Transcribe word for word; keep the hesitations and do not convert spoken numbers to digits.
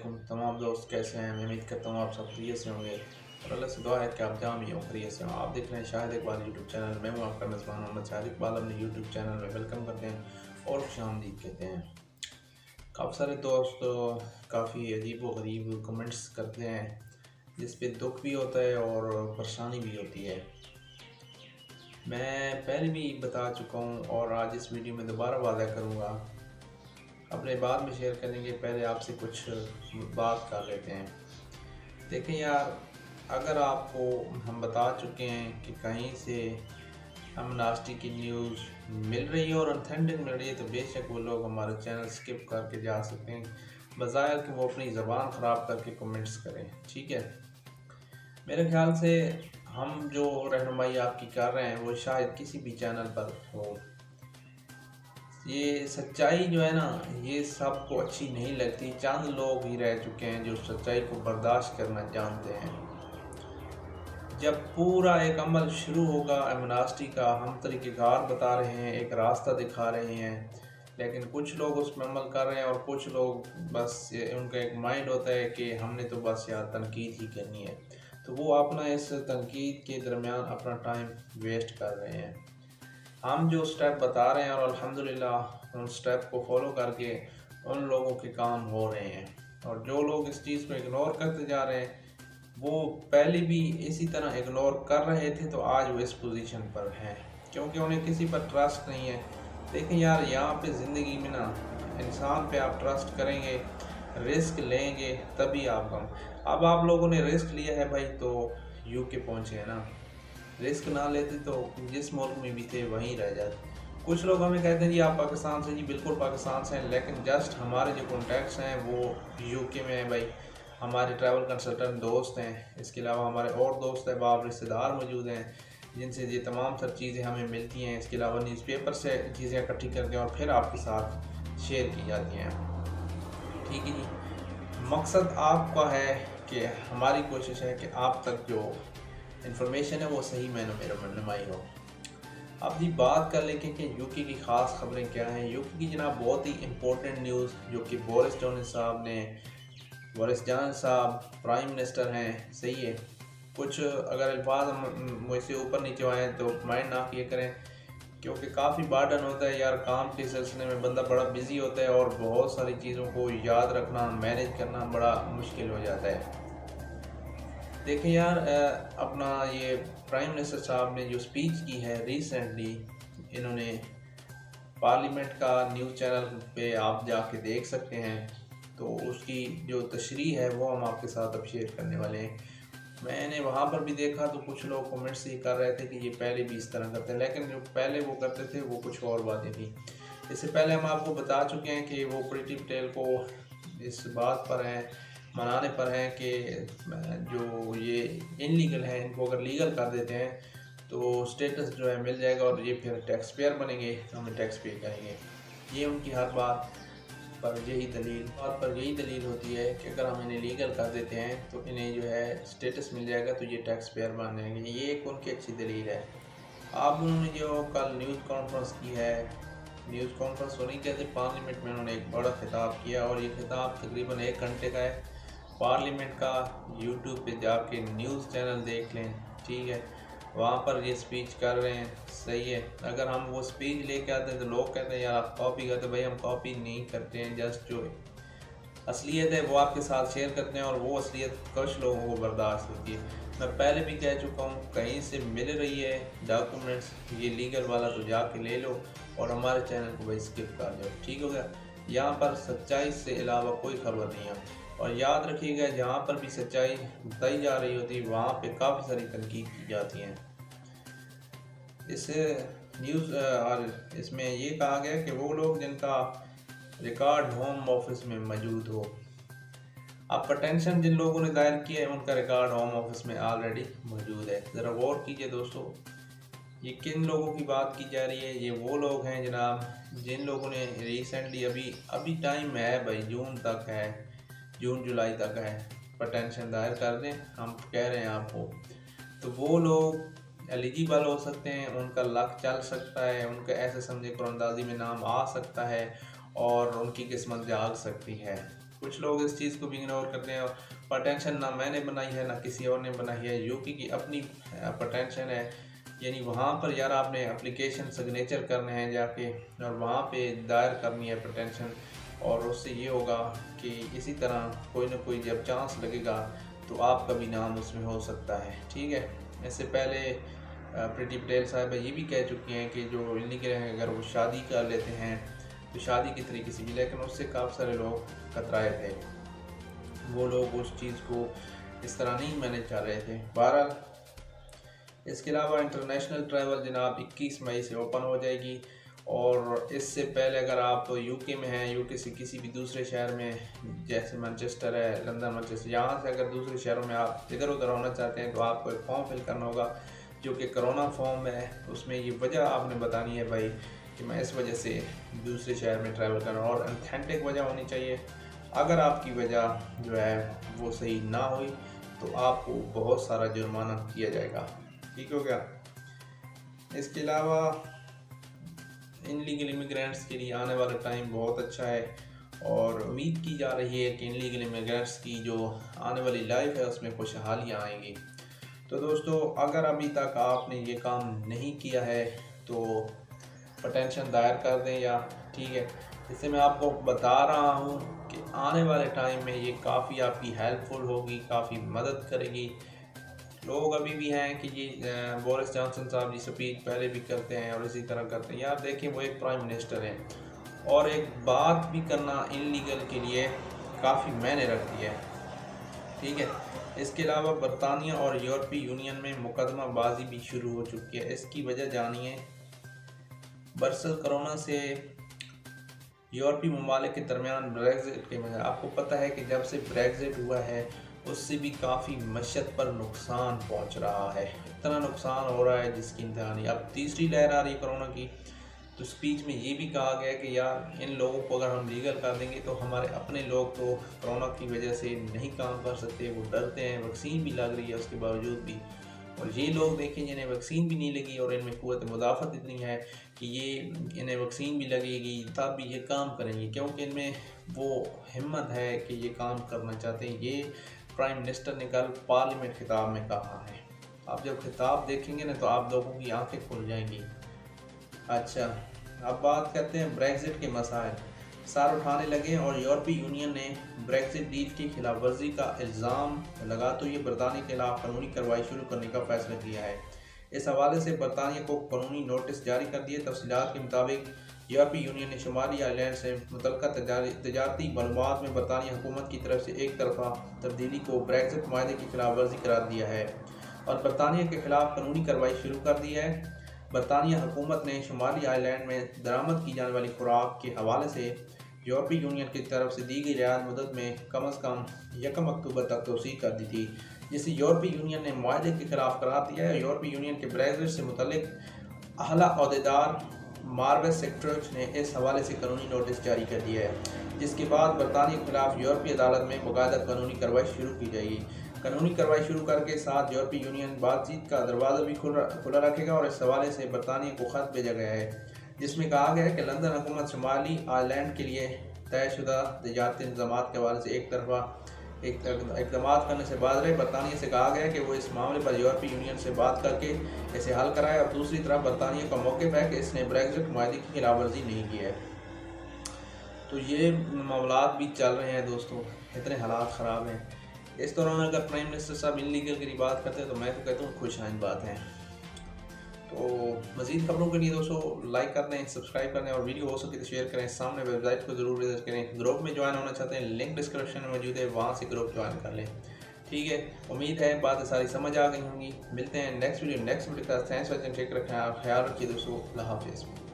वालेकुम तमाम दोस्त, कैसे हैं। मैं उम्मीद करता हूँ आप सब खैरियत से होंगे और अल्लाह से दुआ है कि आप जहाँ भी हों खैरियत से हों। आप देख रहे हैं शाहिद इकबाल यूट्यूब चैनल। मैं हूँ आपका मेज़बान मोहम्मद शाहिद इकबाल। अपने यूट्यूब चैनल में वेलकम करते हैं और खुशामदीद कहते हैं। काफ़ी सारे दोस्त काफ़ी अजीब व गरीब कमेंट्स करते हैं जिस पे दुख भी होता है और परेशानी भी होती है। मैं पहले भी बता चुका हूँ और आज इस वीडियो में दोबारा वादा करूँगा, अपने बाद में शेयर करेंगे। पहले आपसे कुछ बात कर लेते हैं। देखें यार, अगर आपको हम बता चुके हैं कि कहीं से अमनास्टी की न्यूज़ मिल रही है और ऑथेंटिक मिल रही है, तो बेशक वो लोग हमारा चैनल स्किप करके जा सकते हैं, बजाय कि वो अपनी ज़बान ख़राब करके कमेंट्स करें। ठीक है, मेरे ख्याल से हम जो रहनुमाई आपकी कर रहे हैं वो शायद किसी भी चैनल पर हो। ये सच्चाई जो है ना, ये सबको अच्छी नहीं लगती। चंद लोग ही रह चुके हैं जो सच्चाई को बर्दाश्त करना जानते हैं। जब पूरा एक अमल शुरू होगा एमनास्टी का, हम तरीक़ेकार बता रहे हैं, एक रास्ता दिखा रहे हैं, लेकिन कुछ लोग उस पर अमल कर रहे हैं और कुछ लोग बस उनका एक माइंड होता है कि हमने तो बस यार तनकीद ही करनी है, तो वो अपना इस तनकीद के दरमियान अपना टाइम वेस्ट कर रहे हैं। हम जो स्टेप बता रहे हैं और अल्हम्दुलिल्लाह उन स्टेप को फॉलो करके उन लोगों के काम हो रहे हैं, और जो लोग इस चीज़ को इग्नोर करते जा रहे हैं वो पहले भी इसी तरह इग्नोर कर रहे थे, तो आज वो इस पोजीशन पर हैं क्योंकि उन्हें किसी पर ट्रस्ट नहीं है। देखें यार, यहाँ पे ज़िंदगी में ना इंसान पे आप ट्रस्ट करेंगे, रिस्क लेंगे, तभी आप कम। अब आप लोगों ने रिस्क लिया है भाई, तो यूके पहुँचे हैं ना। रिस्क ना लेते तो जिस मुल्क में भी थे वहीं रह जाते। कुछ लोग हमें कहते हैं जी आप पाकिस्तान से। जी बिल्कुल पाकिस्तान से हैं, लेकिन जस्ट हमारे जो कॉन्टैक्ट्स हैं वो यूके में हैं भाई। हमारे ट्रैवल कंसल्टेंट दोस्त हैं, इसके अलावा हमारे और दोस्त अहबाब रिश्तेदार मौजूद हैं जिनसे ये तमाम सब चीज़ें हमें मिलती हैं। इसके अलावा न्यूज़पेपर से चीज़ें इकट्ठी करके और फिर आपके साथ शेयर की जाती हैं। ठीक है जी, मकसद आपका है कि हमारी कोशिश है कि आप तक जो इन्फॉर्मेशन है वो सही मैनों में रहनुमाई हो। अब जी बात कर लेंगे कि यूके की ख़ास खबरें क्या हैं। यूके की जनाब बहुत ही इम्पोर्टेंट न्यूज़, जो कि बोरिस जॉनसन साहब ने बोरिस जॉनसन साहब प्राइम मिनिस्टर हैं, सही है। कुछ अगर अल्फाज मुझसे ऊपर नीचे आए तो माइंड ना किया करें, क्योंकि काफ़ी बर्डन होता है यार। काम के सिलसिले में बंदा बड़ा बिज़ी होता है और बहुत सारी चीज़ों को याद रखना, मैनेज करना बड़ा मुश्किल हो जाता है। देखें यार, अपना ये प्राइम मिनिस्टर साहब ने जो स्पीच की है रिसेंटली, इन्होंने पार्लियामेंट का न्यूज़ चैनल पे आप जाके देख सकते हैं, तो उसकी जो तशरीह है वो हम आपके साथ अब शेयर करने वाले हैं। मैंने वहाँ पर भी देखा तो कुछ लोग कमेंट्स ही कर रहे थे कि ये पहले भी इस तरह करते हैं, लेकिन जो पहले वो करते थे वो कुछ और बातें थी। इससे पहले हम आपको बता चुके हैं कि वो प्रीति पटेल को इस बात पर हैं, मनाने पर हैं कि जो ये इनलीगल है इनको अगर लीगल कर देते हैं तो स्टेटस जो है मिल जाएगा और ये फिर टैक्स पेयर बनेंगे, हमें टैक्स पे करेंगे। ये उनकी हर बात पर यही दलील बात पर यही दलील होती है कि अगर हम इन्हें लीगल कर देते हैं तो इन्हें जो है स्टेटस मिल जाएगा, तो ये टैक्स पेयर बन जाएंगे। ये एक उनकी अच्छी दलील है। आप उन्होंने जो कल न्यूज़ कॉन्फ्रेंस की है, न्यूज़ कॉन्फ्रेंस होने के बाद पार्लियामेंट में उन्होंने एक बड़ा खिताब किया, और ये खिताब तकरीबन एक घंटे का है। पार्लियामेंट का यूट्यूब पे जाके न्यूज़ चैनल देख लें, ठीक है, वहाँ पर ये स्पीच कर रहे हैं, सही है। अगर हम वो स्पीच लेके आते हैं तो लोग कहते हैं यार आप कॉपी करते। भाई हम कॉपी नहीं करते हैं, जस्ट जो असलियत है वो आपके साथ शेयर करते हैं, और वो असलियत कुछ लोगों को बर्दाश्त होती है। मैं पहले भी कह चुका हूँ, कहीं से मिल रही है डॉक्यूमेंट्स ये लीगल वाला तो जाके ले लो और हमारे चैनल को भाई स्किप कर जाओ, ठीक हो गया। यहाँ पर सच्चाई से अलावा कोई खबर नहीं है। और याद रखिएगा, जहाँ पर भी सच्चाई बताई जा रही होती है वहाँ पे काफ़ी सारी तनकीद की जाती हैं। इस न्यूज़ और इसमें ये कहा गया कि वो लोग जिनका रिकॉर्ड होम ऑफिस में मौजूद हो। अब पटेंशन जिन लोगों ने दायर किया है उनका रिकॉर्ड होम ऑफिस में ऑलरेडी मौजूद है। ज़रा गौर कीजिए दोस्तों, ये किन लोगों की बात की जा रही है। ये वो लोग हैं जनाब जिन लोगों ने रिसेंटली अभी अभी टाइम है भाई, जून तक है, जून जुलाई तक है, पटेंशन दायर कर दें, हम कह रहे हैं आपको। तो वो लोग एलिजिबल हो सकते हैं, उनका लक चल सकता है, उनका ऐसे समझे कुरानदाजी में नाम आ सकता है और उनकी किस्मत जाग सकती है। कुछ लोग इस चीज़ को भी इग्नोर करते हैं और पटेंशन ना मैंने बनाई है ना किसी और ने बनाई है, यूके की अपनी पटेंशन है। यानी वहाँ पर यार आपने एप्लीकेशन सिग्नेचर करने हैं जाके और वहाँ पे दायर करनी है पटेंशन, और उससे ये होगा कि इसी तरह कोई ना कोई जब चांस लगेगा तो आपका भी नाम उसमें हो सकता है। ठीक है, इससे पहले प्रीति पटेल साहब ये भी कह चुकी हैं कि जो इलीगल हैं अगर वो शादी कर लेते हैं तो शादी की तरीके से भी, लेकिन उससे काफ़ी सारे लोग कतराए थे, वो लोग उस चीज़ को इस तरह नहीं मैनेज कर रहे थे। बहरहाल इसके अलावा इंटरनेशनल ट्रैवल जनाब इक्कीस मई से ओपन हो जाएगी, और इससे पहले अगर आप तो यूके में हैं, यूके से किसी भी दूसरे शहर में जैसे मैनचेस्टर है, लंदन, मैनचेस्टर, यहाँ से अगर दूसरे शहरों में आप इधर उधर होना चाहते हैं तो आपको एक फॉर्म फिल करना होगा जो कि कोरोना फॉर्म है। उसमें ये वजह आपने बतानी है भाई कि मैं इस वजह से दूसरे शहर में ट्रैवल कर रहा हूँ, और ऑथेंटिक वजह होनी चाहिए। अगर आपकी वजह जो है वो सही ना हुई तो आपको बहुत सारा जुर्माना किया जाएगा। ठीक हो गया। इसके अलावा इनलीगल इमिग्रेंट्स के लिए आने वाला टाइम बहुत अच्छा है, और उम्मीद की जा रही है कि इनलीगल इमिग्रेंट्स की जो आने वाली लाइफ है उसमें खुशहालियाँ आएंगी। तो दोस्तों, अगर अभी तक आपने ये काम नहीं किया है तो पटेंशन दायर कर दें, या ठीक है, इससे मैं आपको बता रहा हूँ कि आने वाले टाइम में ये काफ़ी आपकी हेल्पफुल होगी, काफ़ी मदद करेगी। लोग अभी भी हैं कि जी बोरिस जॉनसन साहब जी स्पीच पहले भी करते हैं और इसी तरह करते हैं। यार देखिए, वो एक प्राइम मिनिस्टर हैं, और एक बात भी करना इनलीगल के लिए काफ़ी मायने रखती है। ठीक है, इसके अलावा बरतानिया और यूरोपीय यूनियन में मुकदमाबाजी भी शुरू हो चुकी है। इसकी वजह जानिए। बरसल कोरोना से यूरोपीय ममालिक के दरमियान ब्रेग्जिट के में आपको पता है कि जब से ब्रेग्जिट हुआ है उससे भी काफ़ी मशत पर नुकसान पहुंच रहा है। इतना नुकसान हो रहा है जिसकी इंतहा नहीं। अब तीसरी लहर आ रही है कोरोना की, तो स्पीच में ये भी कहा गया कि यार इन लोगों को अगर हम लीगल कर देंगे तो हमारे अपने लोग तो कोरोना की वजह से नहीं काम कर सकते, वो डरते हैं, वैक्सीन भी लग रही है उसके बावजूद भी। और ये लोग देखें जिन्हें वैक्सीन भी नहीं लगी और इनमें क़ुव्वत मुदाफ़त इतनी है कि ये इन्हें वैक्सीन भी लगेगी तब भी ये काम करेंगे, क्योंकि इनमें वो हिम्मत है कि ये काम करना चाहते हैं। ये प्राइम मिनिस्टर ने कल पार्लियामेंट खिताब में कहा है। आप जब खिताब देखेंगे ना तो आप लोगों की आंखें खुल जाएंगी। अच्छा, अब बात करते हैं ब्रेग्जिट के मसाइल। सार उठाने लगे और यूरोपीय यूनियन ने ब्रेग्जिट डील की खिलाफ वर्जी का इल्ज़ाम लगा तो ये बरतानिया के खिलाफ कानूनी कार्रवाई शुरू करने का फैसला किया है। इस हवाले से बरतानिया को कानूनी नोटिस जारी कर दिए। तफसीलात के मुताबिक यूरोपीय यूनियन ने शुमाली आयरलैंड से मुतल्लिका तजारती मालूमात में बरतानिया हुकूमत की तरफ से एक तरफा तब्दीली को ब्रेग्जिट माहदे की खिलाफ वर्जी करार दिया है और बरतानिया के खिलाफ कानूनी कार्रवाई शुरू कर दी है। बरतानिया हुकूमत ने शुमाली आयरलैंड में दरामद की जाने वाली खुराक के हवाले से यूरोपीय यूनियन की तरफ से दी गई रियायत मुद्दत में कम अज़ कम यकम अक्टूबर तक तोसी कर दी थी, जिसे यूरोपीय यूनियन ने मुआहदे के खिलाफ करार दिया है। यूरोपीय यूनियन के ब्रेग्जिट से मुतल्लिक अहला अहदेदार मार्वेस सेक्रेटरीज ने इस हवाले से कानूनी नोटिस जारी कर दिया है, जिसके बाद बरतानिया के खिलाफ यूरोपीय अदालत में बाकायदा कानूनी कार्रवाई शुरू की जाएगी। कानूनी कार्रवाई शुरू करके साथ यूरोपीय यूनियन बातचीत का दरवाज़ा भी खुला खुला रखेगा और इस हवाले से बरतानिया को ख़त भेजा गया है जिसमें कहा गया है कि लंदन हुकूमत शुमाली आयरलैंड के लिए तयशुदा तजारती इंतज़ाम के हवाले से एक तरफा एक इकदाम करने से बाद रहे। बरतानिया से कहा गया है कि वो इस मामले पर यूरोपीय यूनियन से बात करके इसे हल कराए, और दूसरी तरफ बरतानिया का मौक़िफ़ है कि इसने ब्रेग्जिट मुआहदे की खिलाफ वर्जी नहीं की है। तो ये मामलात भी चल रहे हैं दोस्तों, इतने हालात ख़राब हैं। इस दौरान अगर प्राइम मिनिस्टर साहब इनलीगल की बात करते हैं तो मैं तो कहता हूँ खुशहाइन बात है। तो मज़ीद खबरों के लिए दोस्तों लाइक कर दें, सब्सक्राइब कर दें और वीडियो हो सके तो शेयर करें। सामने वेबसाइट को ज़रूर विजिट करें। ग्रुप में ज्वाइन होना चाहते हैं, लिंक डिस्क्रिप्शन में मौजूद है, वहाँ से ग्रुप ज्वाइन कर लें। ठीक है, उम्मीद है बातें सारी समझ आ गई होंगी। मिलते हैं नेक्स्ट वीडियो नेक्स्ट वीडियो का। Thanks for watching, take care, ख्याल रखिए दोस्तों, अल्लाह हाफ़िज़।